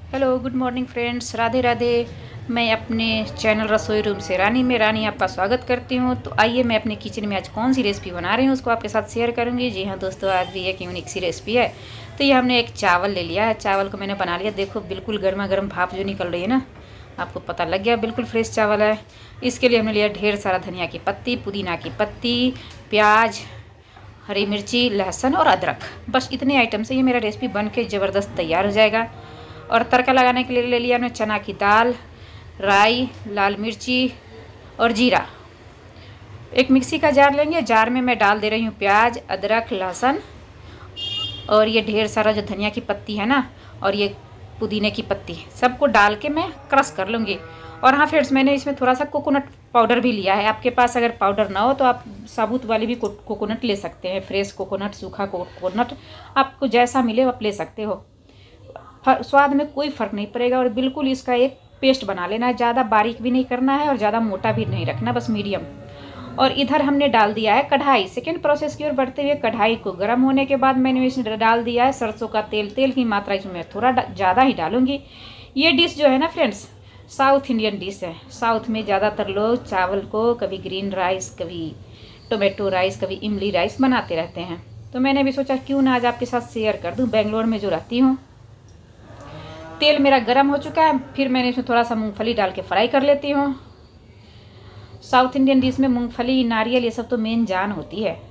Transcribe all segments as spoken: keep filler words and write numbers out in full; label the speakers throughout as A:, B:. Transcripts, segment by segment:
A: Hello good morning friends, Radhe Radhe. मैं अपने channel रसोई रूम से रानी में रानी आपका स्वागत करती हूँ। तो आइए मैं अपने किचन में आज कौन सी रेसिपी बना रही हूँ उसको आपके साथ शेयर करूँगी। जी हाँ दोस्तों, आज भी एक यूनिक सी रेसिपी है। तो ये हमने एक चावल ले लिया है। चावल को मैंने बना लिया, देखो बिल्कुल गर्मा गर्म भाप जो निकल रही है ना, आपको पता लग गया बिल्कुल फ्रेश चावल है। इसके लिए हमने लिया ढेर सारा धनिया की पत्ती, पुदीना की पत्ती, प्याज, हरी मिर्ची, लहसुन और अदरक। बस इतने आइटम से ये मेरा रेसिपी बन के ज़बरदस्त तैयार हो जाएगा। और तड़का लगाने के लिए ले लिया हमने चना की दाल, राई, लाल मिर्ची और जीरा। एक मिक्सी का जार लेंगे, जार में मैं डाल दे रही हूँ प्याज, अदरक, लहसुन और ये ढेर सारा जो धनिया की पत्ती है ना, और ये पुदीने की पत्ती, सबको डाल के मैं क्रश कर लूँगी। और हाँ फ्रेंड्स, मैंने इसमें थोड़ा सा कोकोनट पाउडर भी लिया है। आपके पास अगर पाउडर ना हो तो आप साबुत वाली भी कोकोनट ले सकते हैं। फ्रेश कोकोनट, सूखा कोकोनट, आपको जैसा मिले आप ले सकते हो। स्वाद में कोई फ़र्क नहीं पड़ेगा। और बिल्कुल इसका एक पेस्ट बना लेना है, ज़्यादा बारीक भी नहीं करना है और ज़्यादा मोटा भी नहीं रखना, बस मीडियम। और इधर हमने डाल दिया है कढ़ाई। सेकेंड प्रोसेस की ओर बढ़ते हुए कढ़ाई को गर्म होने के बाद मैंने इसमें डाल दिया है सरसों का तेल। तेल की मात्रा इसमें थोड़ा ज़्यादा ही डालूंगी। ये डिश जो है ना फ्रेंड्स, साउथ इंडियन डिश है। साउथ में ज़्यादातर लोग चावल को कभी ग्रीन राइस, कभी टोमेटो राइस, कभी इमली राइस बनाते रहते हैं। तो मैंने भी सोचा क्यों ना आज आपके साथ शेयर कर दूँ, बेंगलोर में जो रहती हूँ। तेल मेरा गरम हो चुका है, फिर मैंने इसमें थोड़ा सा मूंगफली डाल के फ्राई कर लेती हूँ। साउथ इंडियन डिश में मूंगफली, नारियल, ये सब तो मेन जान होती है।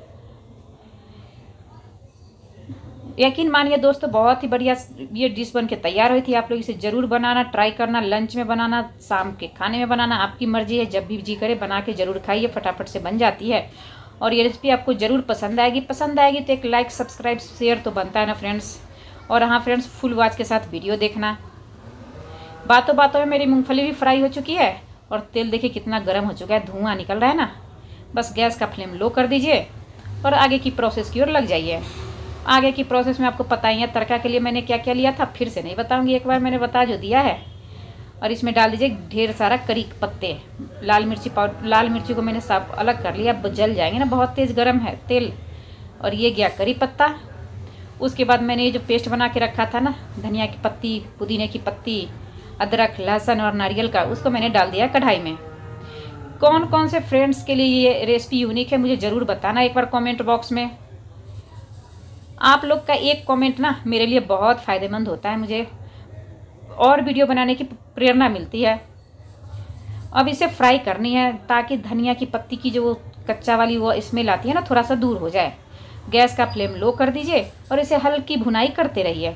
A: यकीन मानिए दोस्तों, बहुत ही बढ़िया ये डिश बन के तैयार हुई थी। आप लोग इसे ज़रूर बनाना, ट्राई करना। लंच में बनाना, शाम के खाने में बनाना, आपकी मर्जी है। जब भी जी करे बना के ज़रूर खाइए, फटाफट से बन जाती है। और ये रेसिपी आपको ज़रूर पसंद आएगी। पसंद आएगी तो एक लाइक, सब्सक्राइब, शेयर तो बनता है ना फ्रेंड्स। और हाँ फ्रेंड्स, फुल वॉच के साथ वीडियो देखना। बातों बातों में मेरी मूंगफली भी फ्राई हो चुकी है और तेल देखिए कितना गर्म हो चुका है, धुआं निकल रहा है ना। बस गैस का फ्लेम लो कर दीजिए और आगे की प्रोसेस की ओर लग जाइए। आगे की प्रोसेस में आपको पता ही है तड़का के लिए मैंने क्या क्या लिया था, फिर से नहीं बताऊंगी, एक बार मैंने बता जो दिया है। और इसमें डाल दीजिए ढेर सारा करी पत्ते, लाल मिर्ची पाउडर। लाल मिर्ची को मैंने साफ अलग कर लिया, अब जल जाएंगे ना, बहुत तेज़ गर्म है तेल। और ये गया करी पत्ता। उसके बाद मैंने ये जो पेस्ट बना के रखा था ना, धनिया की पत्ती, पुदीने की पत्ती, अदरक, लहसुन और नारियल का, उसको मैंने डाल दिया कढ़ाई में। कौन कौन से फ्रेंड्स के लिए ये रेसिपी यूनिक है मुझे ज़रूर बताना एक बार कमेंट बॉक्स में। आप लोग का एक कमेंट ना मेरे लिए बहुत फ़ायदेमंद होता है, मुझे और वीडियो बनाने की प्रेरणा मिलती है। अब इसे फ्राई करनी है ताकि धनिया की पत्ती की जो कच्चा वाली वो स्मेल आती है ना, थोड़ा सा दूर हो जाए। गैस का फ्लेम लो कर दीजिए और इसे हल्की भुनाई करते रहिए।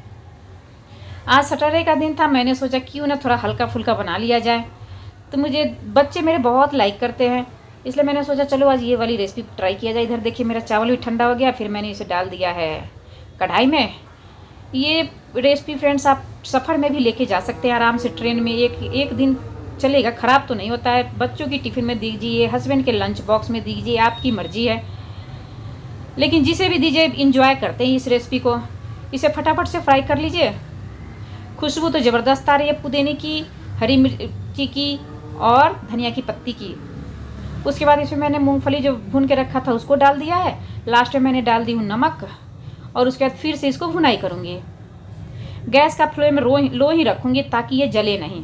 A: आज सैटरडे का दिन था, मैंने सोचा क्यों ना थोड़ा हल्का फुल्का बना लिया जाए। तो मुझे बच्चे मेरे बहुत लाइक करते हैं, इसलिए मैंने सोचा चलो आज ये वाली रेसिपी ट्राई किया जाए। इधर देखिए मेरा चावल भी ठंडा हो गया, फिर मैंने इसे डाल दिया है कढ़ाई में। ये रेसिपी फ्रेंड्स आप सफ़र में भी लेके जा सकते हैं आराम से। ट्रेन में एक एक दिन चलेगा, ख़राब तो नहीं होता है। बच्चों की टिफ़िन में दीजिए, हस्बैंड के लंच बॉक्स में दीजिए, आपकी मर्जी है। लेकिन जिसे भी दीजिए इंजॉय करते हैं इस रेसिपी को। इसे फटाफट से फ्राई कर लीजिए। खुशबू तो ज़बरदस्त आ रही है पुदीने की, हरी मिर्ची की और धनिया की पत्ती की। उसके बाद इसमें मैंने मूंगफली जो भून के रखा था उसको डाल दिया है। लास्ट में मैंने डाल दी हूँ नमक और उसके बाद फिर से इसको भुनाई करूँगी। गैस का फ्लेम लो लो ही रखूँगी ताकि ये जले नहीं।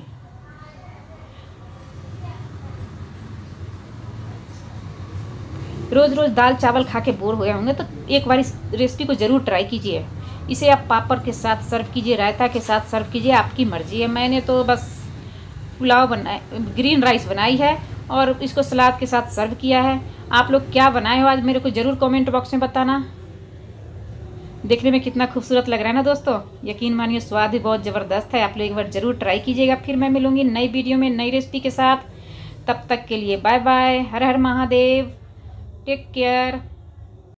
A: रोज़ रोज़ दाल चावल खा के बोर हो गए होंगे तो एक बार इस रेसिपी को ज़रूर ट्राई कीजिए। इसे आप पापड़ के साथ सर्व कीजिए, रायता के साथ सर्व कीजिए, आपकी मर्ज़ी है। मैंने तो बस पुलाव बनाए, ग्रीन राइस बनाई है और इसको सलाद के साथ सर्व किया है। आप लोग क्या बनाए हो आज मेरे को ज़रूर कमेंट बॉक्स में बताना। देखने में कितना खूबसूरत लग रहा है ना दोस्तों। यकीन मानिए स्वाद भी बहुत ज़बरदस्त है। आप लोग एक बार ज़रूर ट्राई कीजिएगा। फिर मैं मिलूँगी नई वीडियो में नई रेसिपी के साथ। तब तक के लिए बाय बाय, हर हर महादेव, टेक केयर।